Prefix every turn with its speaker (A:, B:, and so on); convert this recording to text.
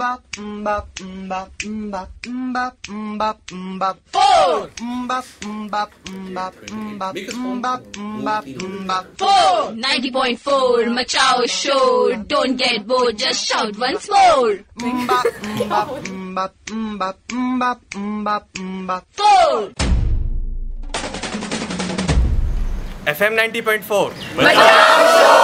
A: 90.4 Machao Show. Don't get bored, just shout once more. 4
B: FM 90.4
A: Machao Show.